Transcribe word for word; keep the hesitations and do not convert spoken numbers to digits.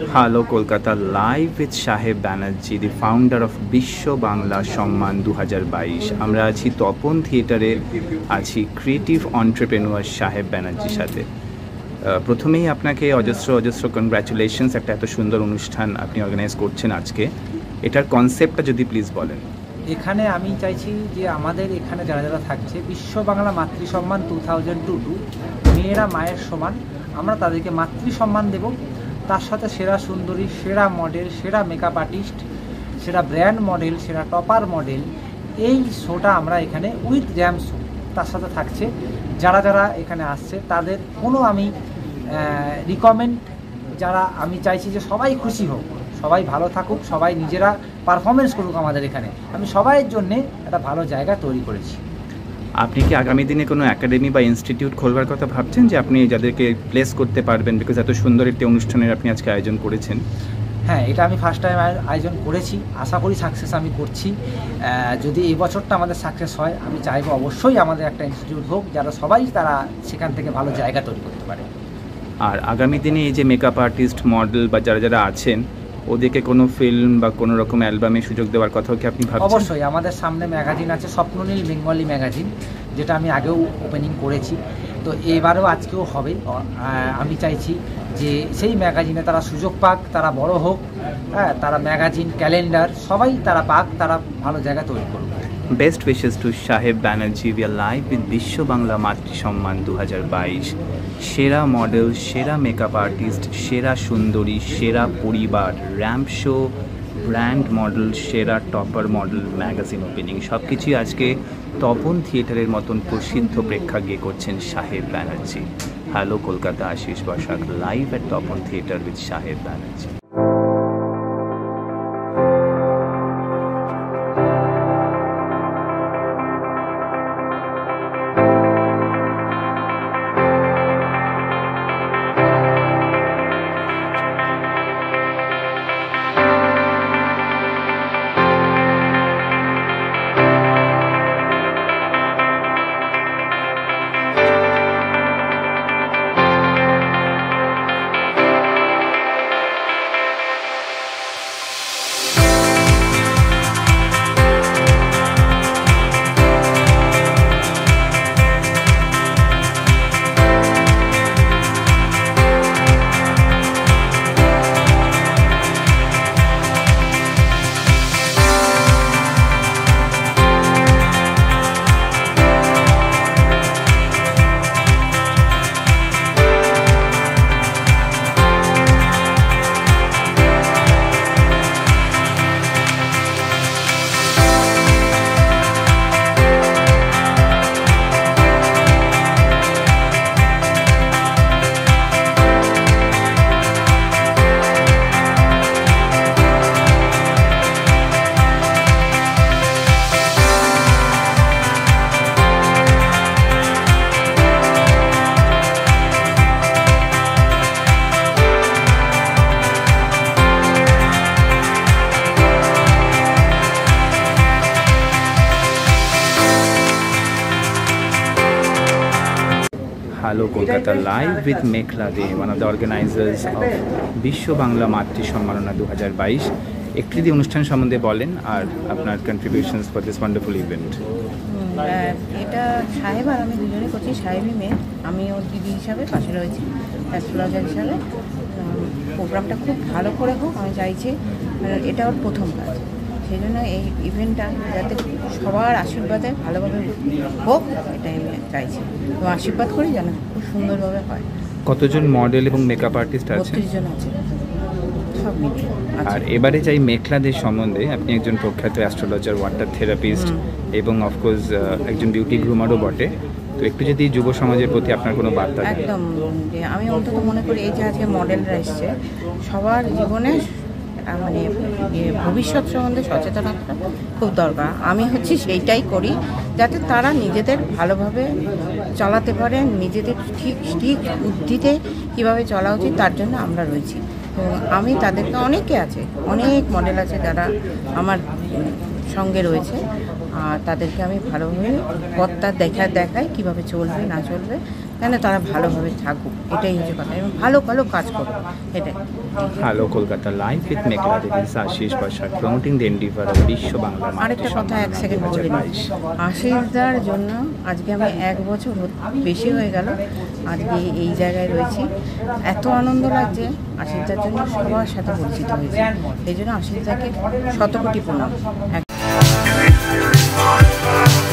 Hello Kolkata, live with Saheb Banerjee, the founder of Bishwa Bangla Samman দু হাজার বাইশ। আমরা আছি তপন থিয়েটারে, আছি ক্রিয়েটিভ অন্টারপ্রেনিউর সাহেব ব্যানার্জির সাথে। প্রথমেই আপনাকে অজস্র অজস্র কনগ্র্যাচুলেশনস, একটা এত সুন্দর অনুষ্ঠান আপনি অর্গানাইজ করছেন আজকে। এটার কনসেপ্টটা যদি প্লিজ বলেন। এখানে আমি চাইছি যে আমাদের এখানে যারা যারা থাকছে বিশ্ব বাংলা মাতৃ সম্মান টু থাউজেন্ড টু টু মেয়েরা মায়ের সমান, আমরা তাদেরকে মাতৃ সম্মান দেব। তার সাথে সেরা সুন্দরী, সেরা মডেল, সেরা মেকআপ আর্টিস্ট, সেরা ব্র্যান্ড মডেল, সেরা টপার মডেল, এই শোটা আমরা এখানে উইথ র্যাম শো তার সাথে থাকছে। যারা যারা এখানে আসছে তাদের কোনো আমি রিকমেন্ড, যারা আমি চাইছি যে সবাই খুশি হোক, সবাই ভালো থাকুক, সবাই নিজেরা পারফরমেন্স করুক আমাদের এখানে। আমি সবাইয়ের জন্যে একটা ভালো জায়গা তৈরি করেছি। আপনি কি আগামী দিনে কোনো একাডেমি বা ইনস্টিটিউট খোলবার কথা ভাবছেন, যে আপনি যাদেরকে প্লেস করতে পারবেন? বিকজ এত সুন্দর একটি অনুষ্ঠানের আপনি আজকে আয়োজন করেছেন। হ্যাঁ, এটা আমি ফার্স্ট টাইম আয়োজন করেছি, আশা করি সাকসেস আমি করছি। যদি এই বছরটা আমাদের সাকসেস হয়, আমি চাইবো অবশ্যই আমাদের একটা ইনস্টিটিউট হোক, যারা সবাই তারা সেখান থেকে ভালো জায়গা তৈরি করতে পারে। আর আগামী দিনে এই যে মেকআপ আর্টিস্ট, মডেল বা যারা যারা আছেন, ওদেরকে কোনো ফিল্ম বা কোনো রকম অ্যালবামে সুযোগ দেওয়ার কথাও কি আপনি ভাবছেন? অবশ্যই, আমাদের সামনে ম্যাগাজিন আছে, স্বপ্ননীল বেঙ্গলি ম্যাগাজিন, যেটা আমি আগেও ওপেনিং করেছি, তো এবারেও আজকেও হবে। আমি চাইছি যে সেই ম্যাগাজিনে তারা সুযোগ পাক, তারা বড় হোক, হ্যাঁ, তারা ম্যাগাজিন, ক্যালেন্ডার সবাই তারা পাক, তারা ভালো জায়গা তৈরি করুক। Best wishes to Saheb Banerjee. We are live with Biswa Bangla মাতৃ সম্মান দু হাজার বাইশ। সেরা মডেল, সেরা মেকআপ আর্টিস্ট, সেরা সুন্দরী, সেরা পরিবার, র্যাম্প শো, ব্র্যান্ড মডেল, সেরা টপার মডেল, ম্যাগাজিন ওপেনিং, সব কিছুই আজকে তপন থিয়েটারের মতন প্রসিদ্ধ প্রেক্ষাগৃহে করছেন Saheb Banerjee. Hello Kolkata, Ashis Basak, live at Tapan theatre with Saheb Banerjee. Hello Kolkata, live with Mekhala Dey, one of the organizers of Bishwa Bangla Matri Samman দু হাজার বাইশ। একটু যদি অনুষ্ঠান সম্বন্ধে বলেন আর আপনার contributions for this wonderful event. এটা সাহেব আর আমি দুজনে করছি, সাহেবই মেয়ে, আমি ওর দিদি হিসাবে পাশে রয়েছি অ্যাস্ট্রোলজার হিসাবে। প্রোগ্রামটা খুব ভালো করে হোক আমি চাইছি, এটা ওর প্রথম কাজ, সেই জন্য এই ইভেন্টটা যাতে সবার আশীর্বাদে ভালোভাবে হোক এটাই আমি চাইছি, এবং আশীর্বাদ করি যেন খুব সুন্দরভাবে হয়। কতজন মডেল এবং মেকআপ আর্টিস্ট আছে? বত্রিশ জন আছে, সব মিলিয়ে। আর এবারে চাই মেখলা দে সম্বন্ধে। আপনি একজন প্রখ্যাত অ্যাস্ট্রোলজার, ওয়াটার থেরাপিস্ট এবং অফকোর্স একজন বিউটি গ্রুমারও বটে, তো একটু যদি যুব সমাজের প্রতি আপনার কোনো বার্তা? একদম, যে আমি অন্তত মনে করি এই যে আজকে মডেলরা এসছে, সবার জীবনে মানে ভবিষ্যৎ সম্বন্ধে সচেতনতা খুব দরকার। আমি হচ্ছে সেইটাই করি, যাতে তারা নিজেদের ভালোভাবে চালাতে পারে, নিজেদের ঠিক ঠিক বুদ্ধিতে কীভাবে চলা উচিত তার জন্য আমরা রয়েছি। এবং আমি তাদেরকে, অনেকে আছে, অনেক মডেল আছে যারা আমার সঙ্গে রয়েছে, আর তাদেরকে আমি ভালোভাবে পথটা দেখা দেখাই কীভাবে চলবে না চলবে, কেন তারা ভালোভাবে থাকুক, এটাই হচ্ছে কথা, এবং ভালো ভালো কাজ করুক, এটাই। Hello Kolkata live with Meghla De, Ashis Basak promoting the endeavour of Biswa Bangla মাতৃ আরেকটা কথা সম্মান এক সেকেন্ড দু হাজার বলে বাইশ। আশিসদার জন্য আজকে আমি এক বছর বেশি হয়ে গেল আজকে এই জায়গায় রয়েছি। এত আনন্দ লাগছে, আশিসদার জন্য সবার সাথে পরিচিত হয়েছে, এই জন্য আশিসদাকে শত কোটি প্রণাম।